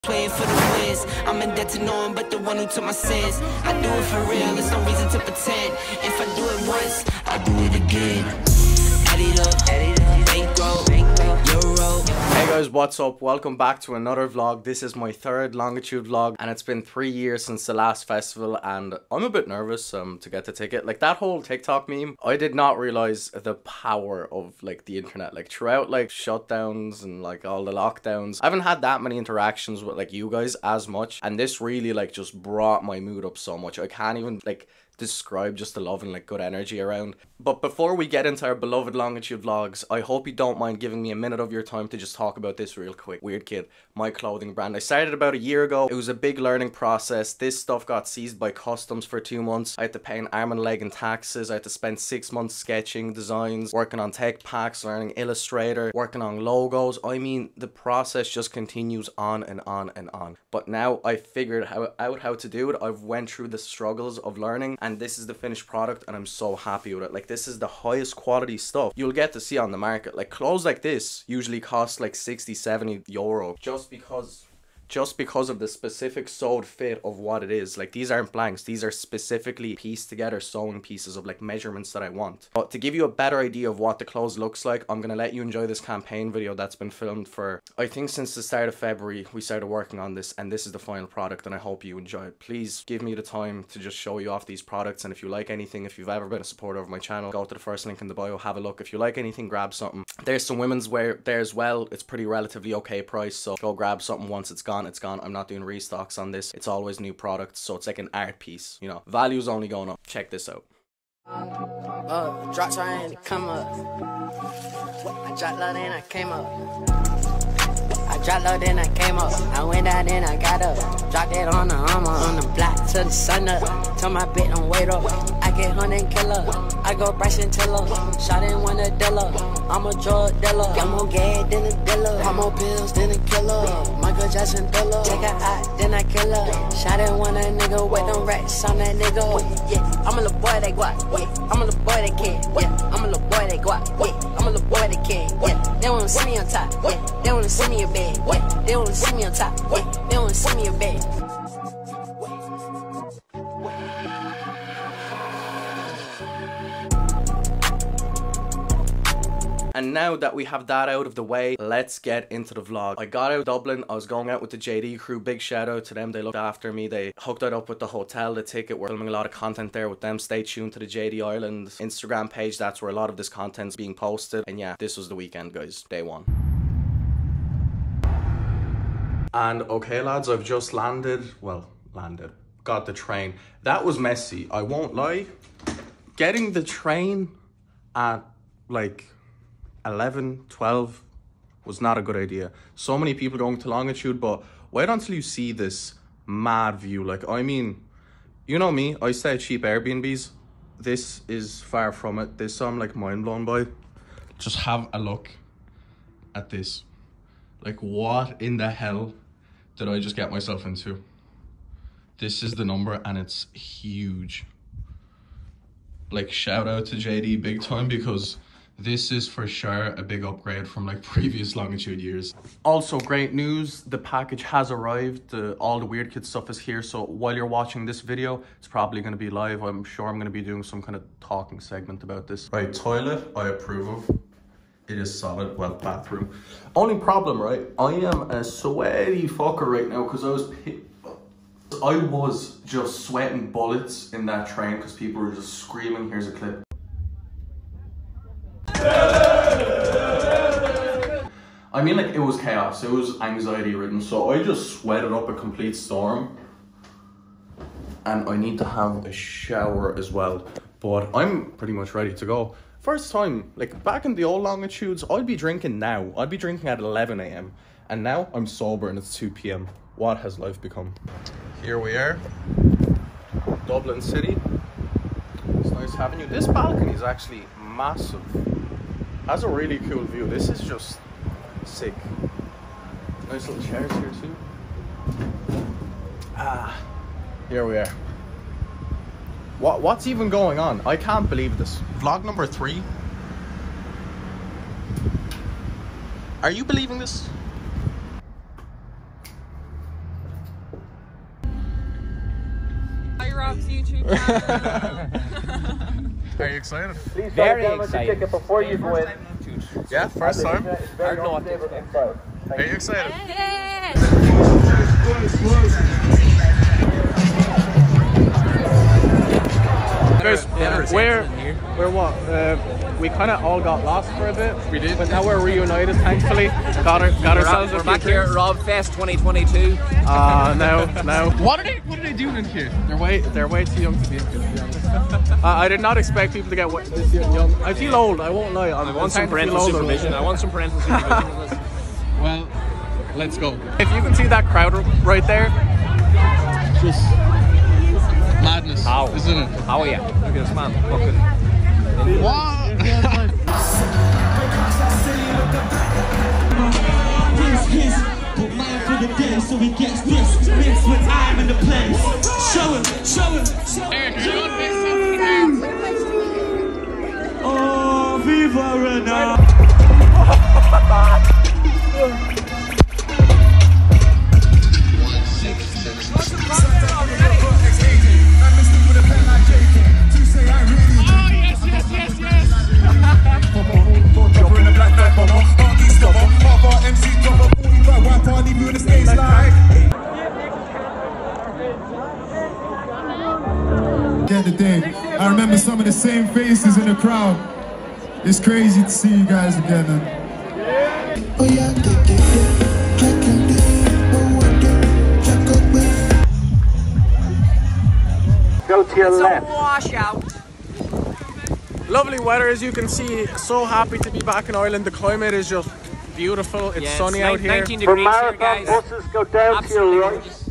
Playing for the wins. I'm in debt to no one but the one who took my sins. I do it for real, there's no reason to pretend. If I do it once, I do it again. Add it up, bankroll, euro. Hey guys, what's up? Welcome back to another vlog. This is my third Longitude vlog and it's been 3 years since the last festival and I'm a bit nervous to get the ticket. Like that whole TikTok meme, I did not realize the power of like the internet. Like throughout like shutdowns and like all the lockdowns, I haven't had that many interactions with like you guys as much, and this really like just brought my mood up so much. I can't even like describe just the love and like good energy around. But before we get into our beloved Longitude vlogs, I hope you don't mind giving me a minute of your time to just talk about this real quick. Weird Kid, my clothing brand. I started about a year ago. It was a big learning process. This stuff got seized by customs for 2 months. I had to pay an arm and leg in taxes. I had to spend 6 months sketching designs, working on tech packs, learning Illustrator, working on logos. I mean, the process just continues on and on and on. But now I figured out how to do it. I've went through the struggles of learning and this is the finished product and I'm so happy with it. Like this is the highest quality stuff you'll get to see on the market. Like clothes like this usually cost like 60-70 euro just because of the specific sewed fit of what it is. Like these aren't blanks, these are specifically pieced together sewing pieces of like measurements that I want. But to give you a better idea of what the clothes looks like, I'm gonna let you enjoy this campaign video that's been filmed for I think since the start of February. We started working on this and this is the final product and I hope you enjoy it. Please give me the time to just show you off these products, and if you like anything, if you've ever been a supporter of my channel, go to the first link in the bio, have a look. If you like anything, grab something. There's some women's wear there as well. It's pretty relatively okay price, so go grab something. Once it's gone, it's gone. I'm not doing restocks on this. It's always new products, so it's like an art piece, you know. Value's only going up. Check this out. Drop trying to come up. I dropped low, then I came up. I dropped low, then I came up. I went out, then I got up. Dropped it on the armor, on the block till the sun up. Tell my bitch don't wait up. I get hunting killer. I go Bryson Tiller. Shot in one a dealer. I'm a drug dealer. Got more gas than a dealer. Got more pills than a killer. Michael Jackson Thriller. Take her out, then I kill her. Shot in one a nigga with them racks on that nigga. Yeah, I'm a little boy that guap. Yeah, I'm a little boy that kid. Yeah, I'm a little boy that guap. Yeah, I'm a little boy that kid. Yeah, they wanna see me on top. Yeah, they wanna see me in bed. Yeah, they wanna see me on top. Yeah, they wanna see me in bed. And now that we have that out of the way, let's get into the vlog. I got out of Dublin. I was going out with the JD crew. Big shout out to them. They looked after me. They hooked it up with the hotel, the ticket. We're filming a lot of content there with them. Stay tuned to the JD Ireland Instagram page. That's where a lot of this content's being posted. And yeah, this was the weekend, guys. Day one. And okay, lads, I've just landed. Well, landed. Got the train. That was messy. I won't lie. Getting the train at like 11, 12 was not a good idea. So many people going to Longitude, but wait until you see this mad view. Like, I mean, you know me, I stay at cheap Airbnbs. This is far from it. This I'm like mind blown by. Just have a look at this. Like, what in the hell did I just get myself into? This is the number and it's huge. Like, shout out to JD big time, because this is for sure a big upgrade from like previous Longitude years. Also, great news, the package has arrived. All the Weird Kid stuff is here, so while you're watching this video, it's probably going to be live. I'm sure I'm going to be doing some kind of talking segment about this. Right, toilet, I approve of. It is solid. Well, bathroom. Only problem, right? I am a sweaty fucker right now because I was just sweating bullets in that train because people were just screaming. Here's a clip. I mean, like, it was chaos. It was anxiety ridden. So I just sweated up a complete storm. And I need to have a shower as well. But I'm pretty much ready to go. First time, like back in the old Longitudes, I'd be drinking now. I'd be drinking at 11 AM. And now I'm sober and it's 2 PM. What has life become? Here we are. Dublin City. It's nice having you. This balcony is actually massive. Has a really cool view. This is just sick. Nice little chairs here too. Here we are. What's even going on? I can't believe this. Vlog number 3. Are you believing this? Rocks YouTube channel. Are you excited? Very excited. Before you go in. Yeah, first time. I don't know what to expect. Are you excited? Yes. Guys, we're what? We kind of all got lost for a bit. We did, but now we're reunited. Thankfully, got ourselves. We're back here at Rob Fest 2022. No. What are they doing in here? They're way too young to be in here. To be honest. I did not expect people to get this young. I feel old. I won't lie. I want some parental supervision. I want some parental supervision. Well, let's go. If you can see that crowd right there, just madness, isn't it? Oh yeah, look at this man. Fucking. What? Put mine for the day, so he gets this. Mixed with time in the place. Show him. Eric, you want this something there? Oh, Viva Renard. Get the thing. I remember some of the same faces in the crowd. It's crazy to see you guys again. Go to your left. Washout. Lovely weather, as you can see. So happy to be back in Ireland. The climate is just beautiful. It's sunny out here. 19 For degrees here, marathon guys. buses, go down to your right. Gorgeous.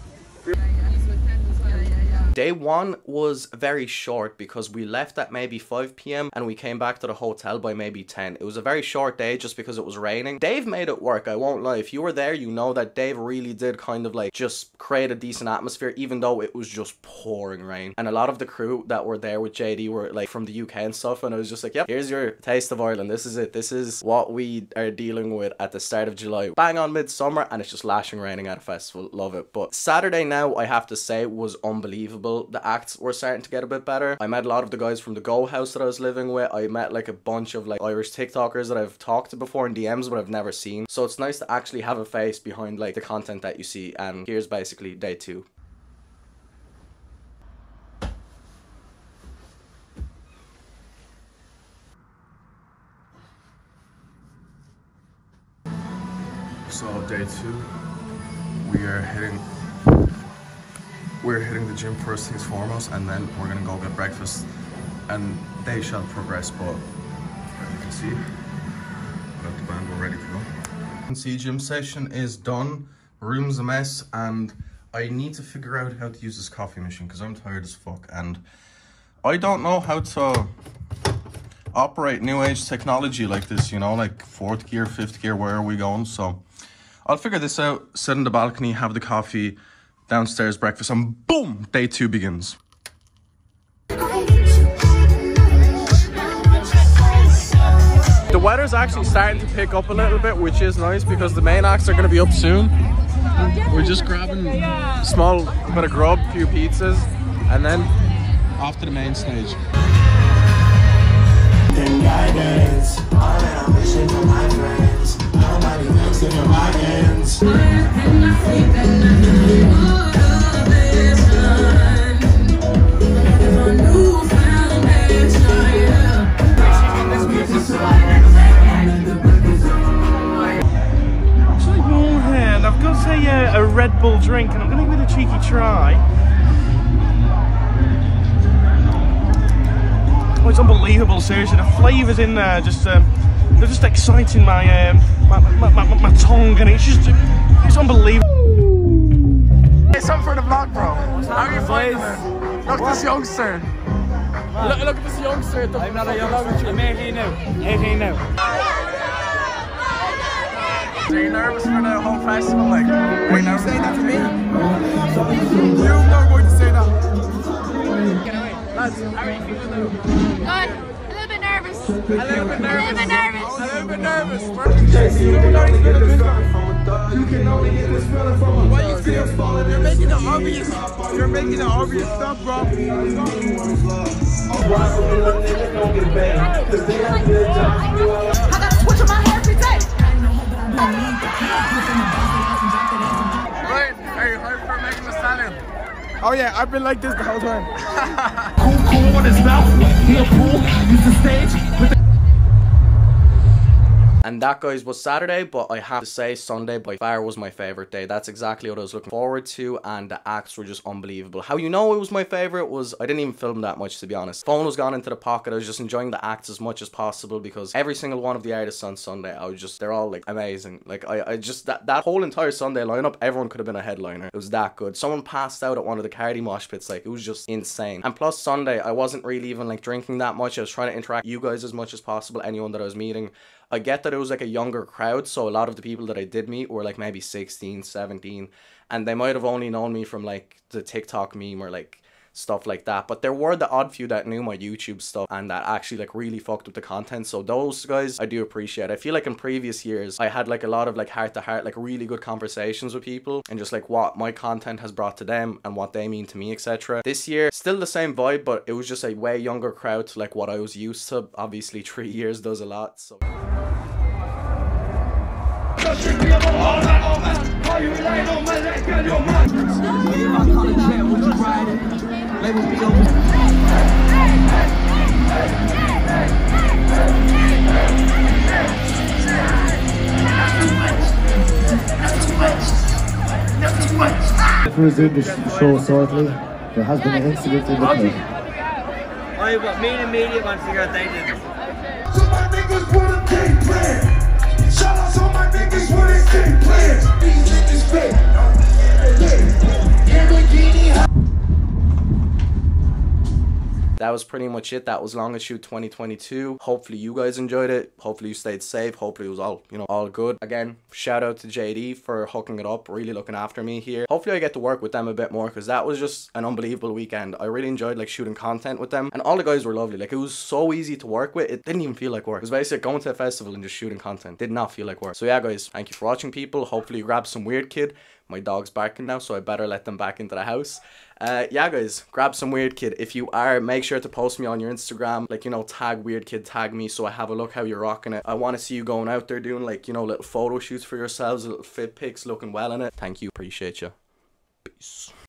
Day one was very short because we left at maybe 5 p.m. and we came back to the hotel by maybe 10. It was a very short day just because it was raining. Dave made it work, I won't lie. If you were there, you know that Dave really did kind of like just create a decent atmosphere even though it was just pouring rain. And a lot of the crew that were there with JD were like from the UK and stuff, and I was just like, yep, here's your taste of Ireland. This is it. This is what we are dealing with at the start of July. Bang on midsummer and it's just lashing raining at a festival. Love it. But Saturday now, I have to say, was unbelievable. The acts were starting to get a bit better. I met a lot of the guys from the Go House that I was living with. I met like a bunch of like Irish TikTokers that I've talked to before in DMs but I've never seen. So it's nice to actually have a face behind like the content that you see, and here's basically day two. So day two, we're hitting the gym first things foremost, and then we're gonna go get breakfast, and they shall progress. But as you can see, we got the band, we're ready to go. You can see gym session is done, room's a mess, and I need to figure out how to use this coffee machine because I'm tired as fuck and I don't know how to operate new age technology like this, you know, like 4th gear, 5th gear, where are we going? So I'll figure this out, sit in the balcony, have the coffee, downstairs breakfast, and boom, day two begins. The weather's actually starting to pick up a little bit, which is nice because the main acts are going to be up soon. We're just grabbing a small bit of grub, a few pizzas, and then off to the main stage. And I've got a Red Bull drink, and I'm going to give it a cheeky try. Oh, it's unbelievable! Seriously, the flavours in there they're just exciting my tongue, and it's unbelievable. Hey, something for the vlog, bro. How are you finding it? Look at this youngster. Look at this youngster. I'm not a youngster. I'm 18 now. 18 now. Are you nervous for the whole festival? Like, are you saying that to me? You're not going to say that. Lads, how are you feeling now? Good. A little bit nervous. A little bit nervous. A little bit nervous. A little bit nervous. You can only get this feeling from a why you still falling. You're making the obvious. You're making the obvious stuff, bro. I gotta switch on my hair every day. Right. Hey, how for making the stallion? Oh yeah, I've been like this the whole time. Cool on his mouth. He'll pull. Use the stage with the And that, guys, was Saturday, but I have to say Sunday by far was my favorite day. That's exactly what I was looking forward to, and the acts were just unbelievable. How you know it was my favorite was I didn't even film that much, to be honest. Phone was gone into the pocket. I was just enjoying the acts as much as possible because every single one of the artists on Sunday, they're all like amazing. Like I just that whole entire Sunday lineup, everyone could have been a headliner. It was that good. Someone passed out at one of the Cardi mosh pits. Like, it was just insane. And plus Sunday, I wasn't really even like drinking that much. I was trying to interact with you guys as much as possible, anyone that I was meeting. I get that it was like a younger crowd, so a lot of the people that I did meet were like maybe 16, 17, and they might have only known me from like the TikTok meme or like stuff like that. But there were the odd few that knew my YouTube stuff and that actually like really fucked with the content. So those guys I do appreciate. I feel like in previous years I had like a lot of like heart to heart, like really good conversations with people and just like what my content has brought to them and what they mean to me, etc. This year, still the same vibe, but it was just a way younger crowd to like what I was used to. Obviously 3 years does a lot, so... Resumed the show shortly. There has been an incident in the pub. Oh, but me and media want to figure out they did this. So my niggas put a game plan. Shout out to my niggas with a game plan. These niggas fake. That was pretty much it. That was Longitude 2022. Hopefully you guys enjoyed it. Hopefully you stayed safe. Hopefully it was all, you know, all good. Again, shout out to JD for hooking it up, really looking after me here. Hopefully I get to work with them a bit more because that was just an unbelievable weekend. I really enjoyed like shooting content with them and all the guys were lovely. Like, it was so easy to work with. It didn't even feel like work. It was basically going to a festival and just shooting content. Did not feel like work. So yeah, guys, thank you for watching, people. Hopefully you grab some Weird Kid. My dog's barking now, so I better let them back into the house. Yeah, guys, grab some Weird Kid. If you are, make sure to post me on your Instagram. Like, you know, tag Weird Kid, tag me, so I have a look how you're rocking it. I want to see you going out there doing, like, you know, little photo shoots for yourselves, little fit pics, looking well in it. Thank you. Appreciate you. Peace.